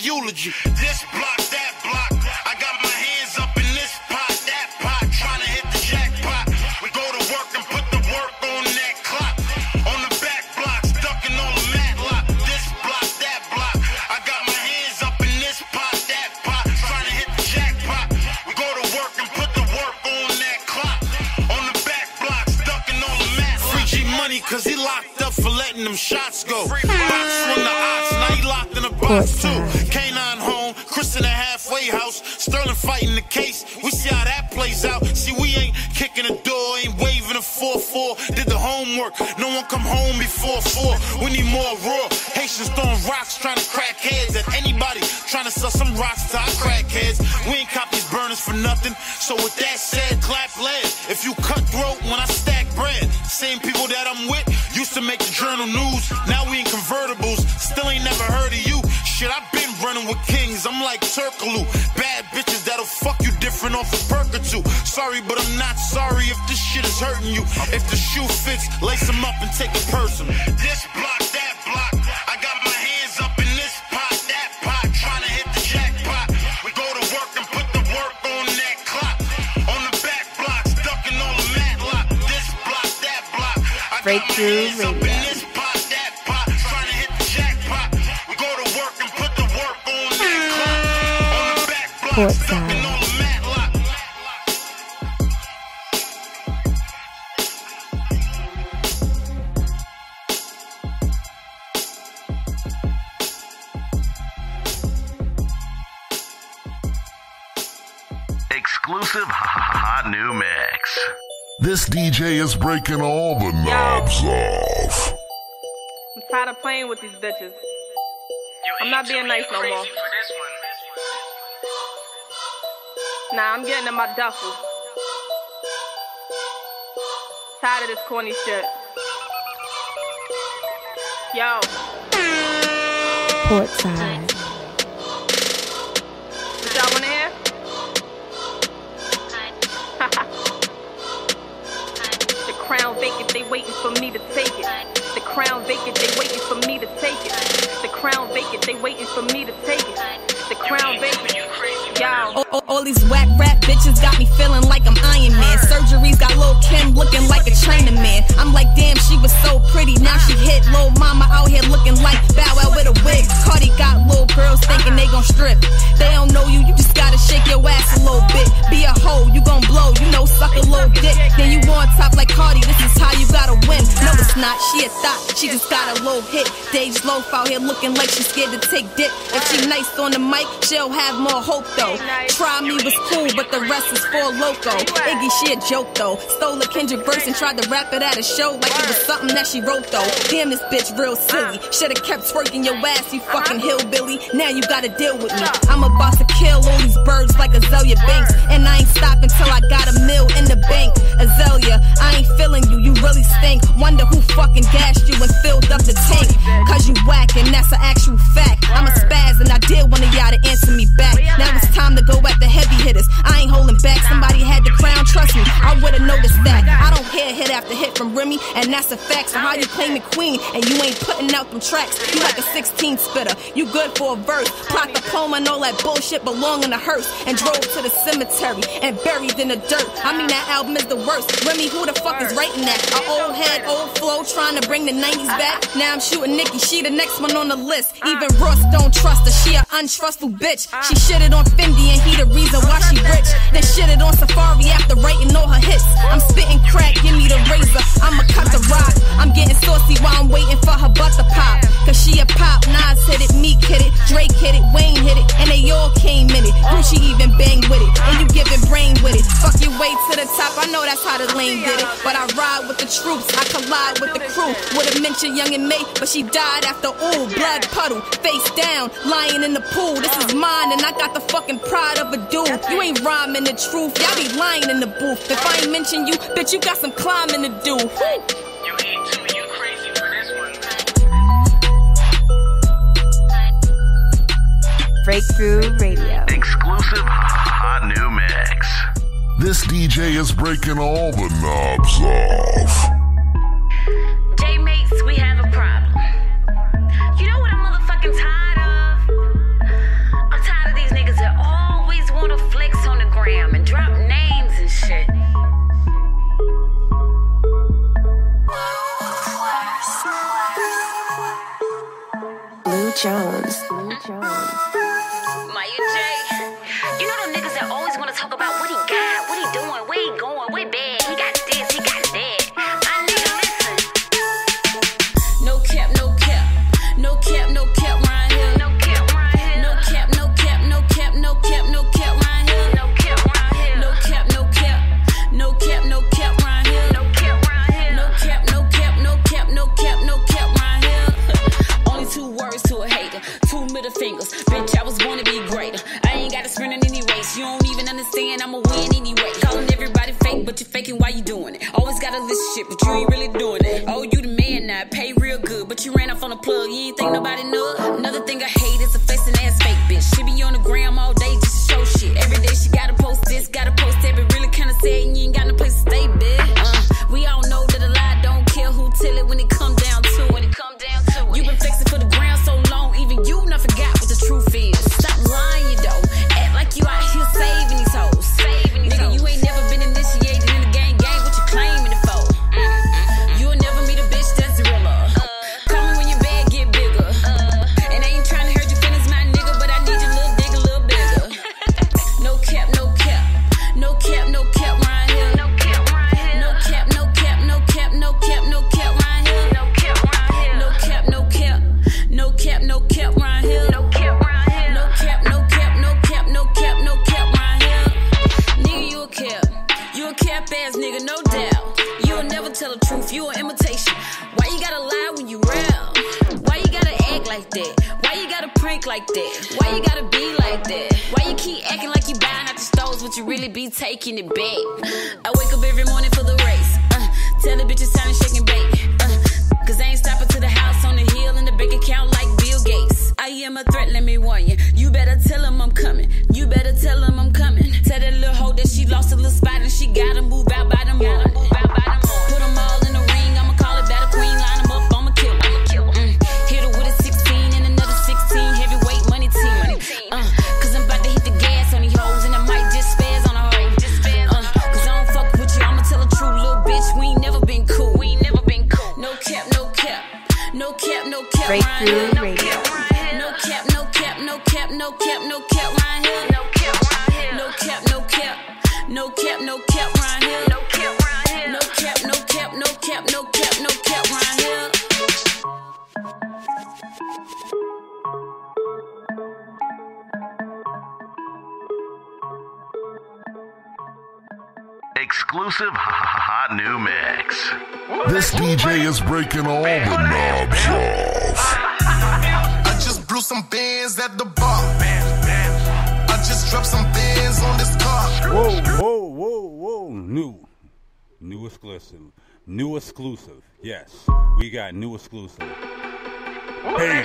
eulogy. This block, that block, I got my hands up in this pot, that pot, trying to hit the jackpot. We go to work and put the work on that clock. On the back blocks, ducking on the matlock. This block, that block, I got my hands up in this pot, that pot, trying to hit the jackpot. We go to work and put the work on that clock. On the back blocks, ducking on the matlock. Free G Money, cause he locked up for letting them shots go. Box from the ox, now he locked in a box too. K9 home, Chris in the halfway house. Sterling fighting the case, we see how that plays out. See, we ain't kicking the door, ain't waving a 4-4. Did the homework, no one come home before 4. We need more raw. Haitians throwing rocks, trying to crack heads at anybody trying to sell some rocks to our crackheads. We ain't cop these burners for nothing. So with that said, clap lead. If you cutthroat when I stack bread, same people that I'm with used to make the journal news. Now we in convertibles, still ain't never heard of you. Shit, I've been running with kings, I'm like Turkaloo. Bad bitches that'll fuck you different off a perk or two. Sorry, but I'm not sorry if this shit is hurting you. If the shoe fits, lace them up and take it personal. This block, that block, I got my hands up in this pot, that pot, trying to hit the jackpot. We go to work and put the work on that clock. On the back blocks, ducking on the matlock. This block, that block, I got my hands up in this pot, that pot, trying to hit the jackpot. We go to work and put the work on that clock. On the back blocks, ducking on the matlock. Exclusive hot new mix. This DJ is breaking all the knobs off. I'm tired of playing with these bitches. I'm not being nice no more. Nah, I'm getting in my duffel. Tired of this corny shit. Yo. Portside. What y'all wanna hear? The crown vacant, they waiting for me to take it. The crown vacant, they waiting for me to take it. The crown vacant, they waiting for me to take it. The crown vacant, yo. All these whack rap bitches got me feeling like I'm Iron Man. Surgeries got Lil' Kim looking like a China man. I'm like, damn, she was so pretty. Now she hit Lil' Mama out here looking like Bow Wow with a wig. Cardi got little girls thinking they gon' strip. They don't know you, you just gotta shake your ass a little bit. Be a hoe, you gon' blow, you know, suck a little dick. Then you on top like Cardi, this is how you gotta win. No, it's not, she a thot, she just got a little hit. Dage Loaf out here looking like she scared to take dick. If she nice on the mic, she'll have more hope though. Try me was cool, but the rest is for loco. Iggy, she a joke though. Stole a Kendrick verse and tried to rap it at a show like it was something that she wrote though. Damn, this bitch real silly. Should've kept twerking your ass, you fucking hillbilly. Now you gotta deal with me. I'm about to kill all these birds like Azalea Banks, and I ain't stopping till I got a mill in the bank. Azalea, I ain't feeling you, you really stink. Wonder who fucking gassed you and filled up the tank. Cause you whack and that's an actual fact. I'm a spaz and I did one of y'all to answer me back. Now it's time to go at the heavy hitters. I ain't holding back, somebody had the crown, trust me, I would've noticed that. I don't hear hit after hit from Remy, and that's a fact. So how you claiming queen and you ain't putting out them tracks? You like a 16 spitter, you good for a verse. Plot the poem and all that bullshit belong in a hearse. And drove to the cemetery and buried in the dirt. I mean that album is the worst. Remy, who the fuck is writing that? A old head, old flow, trying to bring the 90s back. Now I'm shooting Nicki, she the next one on the list. Even Ross don't trust her, she a untrustful bitch. She shitted on Fendi and he the reason why she rich. Then shitted on Safari after writing all her hits. I'm spitting crack, give me the razor, I'ma cut the rock. I'm getting saucy while I'm waiting for her butt to pop. Cause she a pop, Nas hit it, Meek hit it, Drake hit it, Wayne hit it, and they all came in it. Gucci even bang with it, and you giving brain with it. Fuck your way to the top, I know that's how the lane did it. But I ride with the troops, I collide with the crew. Would've mentioned Young and May, but she died after all. Blood puddle, face down, lying in the pool. This is mine, and I got the fucking pride of a dude. You ain't rhyming the truth, y'all be lying in the booth. If I ain't mention you, bitch, you got some climbing to do. You eat too, you crazy for this one. Breakthrough Radio. Exclusive hot new mix. This DJ is breaking all the knobs off. J-Mates, we have a problem. You know what I'm motherfucking tired of? Jones. Maya J. You know them niggas that always want to talk about what he got, what he doing, where he going, where bad. He got this, he got that. My nigga, listen. No cap, no cap. No cap, no cap, right here. No cap, right here. No cap, no cap, no cap, no cap, no cap, right here. No cap, right here. No cap, no cap. No cap, no cap, right here. No cap, right here. No cap, no cap, no cap, no cap, no cap, right here. Only 2 words to a hater, 2 middle fingers. Bitch, I was born to be greater. I ain't gotta sprint in any race. You don't even understand, I'ma win anyway. Calling everybody fake, but you faking while you doing it. Always got a list of shit, but you ain't really doing it. Oh, you the man now, pay real good, but you ran off on the plug. You ain't think nobody knew. Another thing I hate is a facing ass fake bitch. She be on the gram all day just to show shit. Every day she gotta post this, gotta post that, but really kinda sad and you ain't got no place to stay, bitch. We all know that a lie don't care who tell it when it come down to it. You been flexing for the ground so long, even you not forgot what the truth is. Stop lying, though. Act like you out here saving these hoes. Nigga, you ain't never been initiated in the gang. What you claiming it for? You'll never meet a bitch that's real. Call me when your bag get bigger. And I ain't trying to hurt your feelings, my nigga, but I need your little dick a little bigger. No cap, no cap. No cap, no cap, right here. No cap, right here. No cap, no cap, no cap, no cap, no cap, right here. No cap, right here. No cap, no cap. No cap, no cap, right here. No cap, right here. No cap, no cap, no cap, no cap, no cap, right here. Nigga, you a cap. You a cap ass nigga, no doubt. You'll never tell the truth, you an imitation. Why you gotta lie when you real? Why you gotta act like that? Why you gotta prank like that? Why you gotta be like that? Why you keep acting like you buying out the stores, but you really be taking it back? I wake up every morning for the race. Tell the bitch it's time to shake and bake. Cause I ain't stopping to the house on the hill in the bank account like Bill Gates. I am a threat, let me warn you. You better tell him I'm coming. You better tell him I'm coming. Tell that little hoe that she lost a little spot and she gotta move out by the morning. Put them all in the ring, I'ma call it battle queen. Line them up, I'ma kill them. Hit her with a 16 and another 16. Heavyweight money team. Cause I'm about to hit the gas on these hoes and I might just spaz on a hoe. Cause I don't fuck with you, I'ma tell the truth, little bitch. We ain't never been cool. No cap, no cap. No cap, no cap, Breakthrough Radio. No cap, no cap, no cap, no cap, no cap, right here. No cap, right here. No cap, no cap. No cap, no cap, right here. No cap, right here. No cap, no cap, no cap, no cap, no cap, right here. Exclusive hot new mix. This DJ is breaking all the knobs off. I just blew some bands at the bar. I just dropped some bands on this car. Whoa. New exclusive. New exclusive. Yes, we got new exclusive. Bands.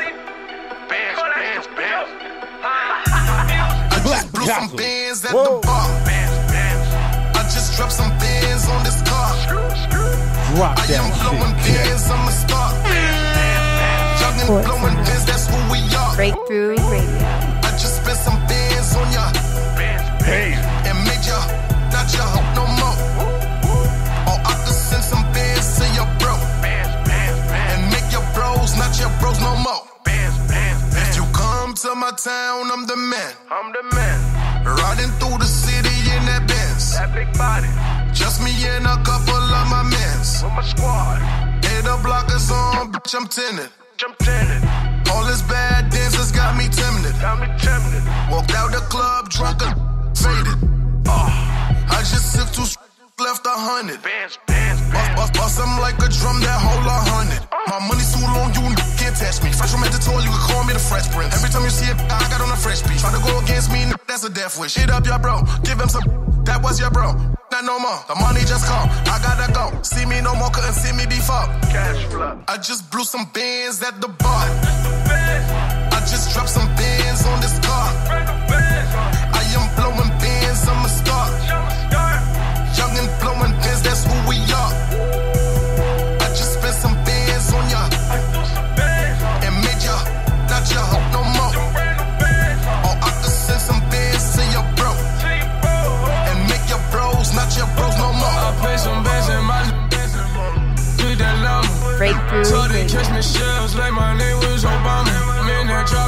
I just blew some bands at the bar. I just dropped some bands on this car. Drop I am blowing bands, I'm a star. Young and blowing bands, that's who we are. Breakthrough Radio. I just spent some bands on ya. And made ya, not ya no more. Or I could send some bands to your bro. And make your bros, not your bros no more. If you come to my town, I'm the man. Riding through the city in that Benz. That big body. Just me and a couple of my mans. With my squad. Hey, the blockers on, bitch, I'm tinted. All this bad dancers got me timid. Walked out the club, drunk and faded. I just sipped 2 left 100. Bust them like a drum, that whole 100. My money's too long, you can't touch me. Fresh from Editor, you can call me the Fresh Prince. Every time you see it, I got on a fresh beat. Try to go against me, that's a death wish. Hit up your bro, give him some. That was your bro, not no more. The money just come, I gotta go. See me no more, couldn't see me before. Cash flow. I just blew some bands at the bar. I just dropped some bands on this car. I am blowing bands, I'm a star. Young and blowing bands, that's who we are. I just spent some bands on ya. And made ya, not your hope no more. Or I could send some bands to your bro. And make your bros, not your bros no more. I pay some bands in my tweet that love. Breakthrough So they Radio. catch me shells like my name was Obama. I'm in that drop like 4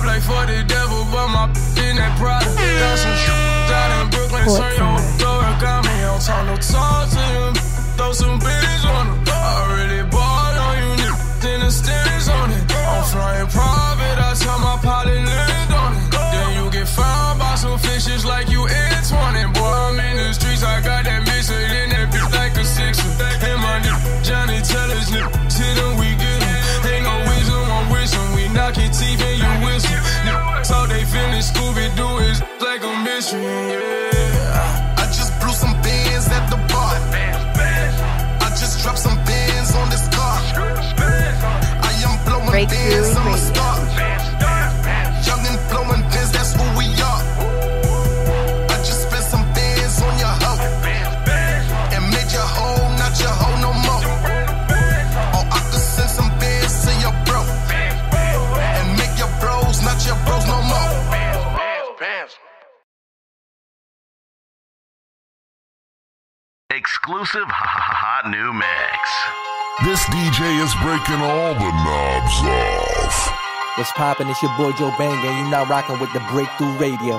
for the devil, but my in that Prada. Got some out in Brooklyn, so yo, throw it, got me on talk, no talk to them. Throw some bitches on them. I already bought on you, niggas in the stands on it. I'm flying private, I tell my pilot land on it. Then you get found by some fishes like you Antoine. Boy, I'm in the streets, I got that mixer in that bitch like a sixer. And my nigga Johnny tell us niggas hit him, we get him. Ain't no wisdom, I'm wisdom. We knock your teeth and you whistle. So they finish Scooby-Doo is like a mission, yeah. I just blew some bands at the bar. I just dropped some bands on this car. I am blowing bands, I'm a star. Young and blowing bands, that's who we are. I just spent some bands on your hoe and made your hoe, not your hoe no more. Or I could send some bands to your bro and make your bros, not your bros no more. Exclusive hot new mix. This DJ is breaking all the knobs off. What's poppin'? It's your boy Joe Banger, and you now rockin' with the Breakthrough Radio.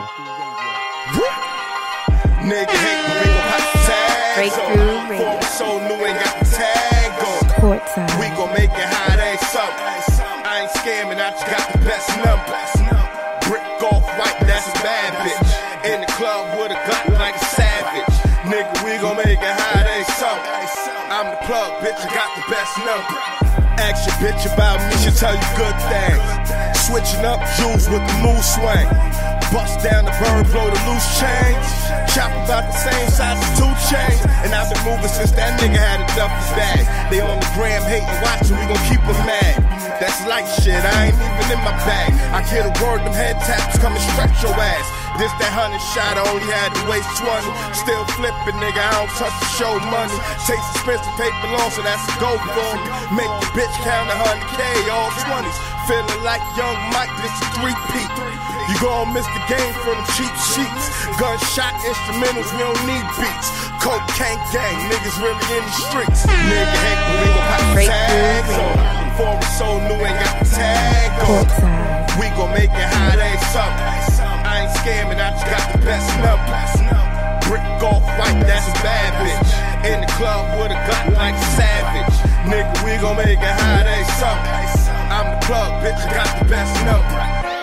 Nigga hate when we gon' pop the tags Breakthrough on. Radio. Form so new, ain't got the tag on. Courtside. We gon' make it hot, ain't something. I ain't scamming, I just got the best numbers. Brick off white, that's a bad bitch. In the club with a Glock like a savage. Nigga, we gon' make it hot, ain't something. I'm the plug, bitch, I got the best number. Ask your bitch about me, she'll tell you good things. Switching up jewels with the moose swing. Bust down the bird, blow the loose chains. Chop about the same size as 2 chains. And I've been moving since that nigga had a duffel bag. They on the gram hating, watching, we gon' keep them mad. That's light shit, I ain't even in my bag. I get a word, them head taps come and stretch your ass. This that 100 shot, I only had to waste 20. Still flipping, nigga, I don't touch the show money. Take expensive paper long, so that's a go for me. Make the bitch count 100K, all 20s. Feeling like young Mike, this is 3-peat. You gon' miss the game from the cheap sheets. Gunshot instrumentals, we don't need beats. Cocaine gang, niggas really in the streets. Nigga hate when we gon' pop the tags on. Before we so new, ain't got the tag on. We gon' make it hot, ain't something. I ain't scamming, I just got the best numbers. Brick off white, that's a bad bitch. In the club with a Glock like a savage. Nigga, we gon' make it hot, ain't something. I'm the plug, bitch, I got the best number.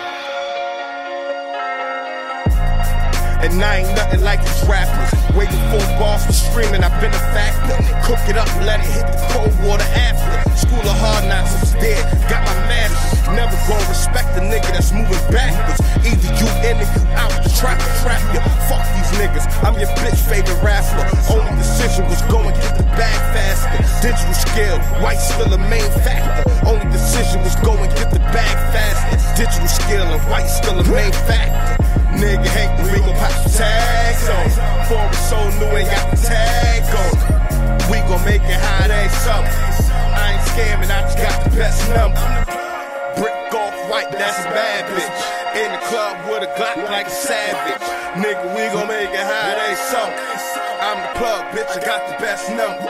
And I ain't nothing like these rappers. Waiting for a boss for screaming, I've been a factor. Cook it up and let it hit the cold water after. School of hard knocks, I'm scared, got my master's. Never gonna respect the nigga that's moving backwards. Either you in or you out, trap ya. Fuck these niggas, I'm your bitch favorite rapper. Only decision was go and get the bag faster. Digital skill, white still a main factor. Only decision was go and get the bag faster. Digital skill and white still a main factor. Nigga hate when we gon' pop the tags on. Before we so new, ain't got the tag on. We gon' make it hot, ain't something. I ain't scamming, I just got the best number. Brick off white, that's a bad bitch. In the club with a Glock like a savage. Nigga, we gon' make it hot, ain't something. I'm the plug, bitch, I got the best number.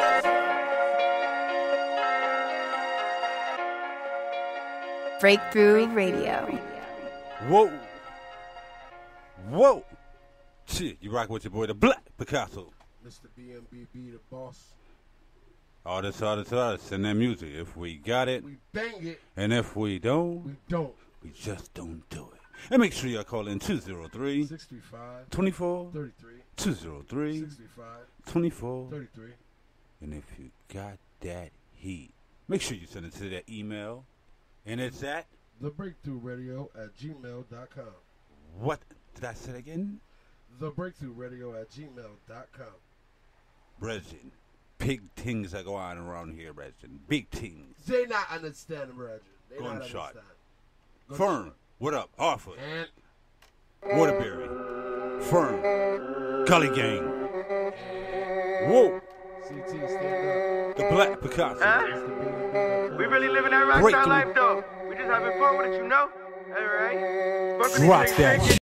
Breakthrough Radio. Whoa. Whoa. Shit, you rock with your boy, the Black Picasso. Mr. BMBB, the boss. Artists, and their music. If we got it, we bang it. And if we don't, we don't. We just don't do it. And make sure y'all call in 203 635 24 33 203 635 24 33. And if you got that heat, make sure you send it to that email. And it's at thebreakthroughradio@gmail.com. What did I say again? thebreakthroughradio@gmail.com. Brethren, big things are going on around here, brethren. Big things. They not understand, brethren. They Gunshot. not understand. Fern, what up? Hartford. And Waterbury. Fern. Gully Gang. Whoa. CT, stand up. The Black Picasso. We really living that rockstar life, though. We just having fun with it, you know? All right. Drop that.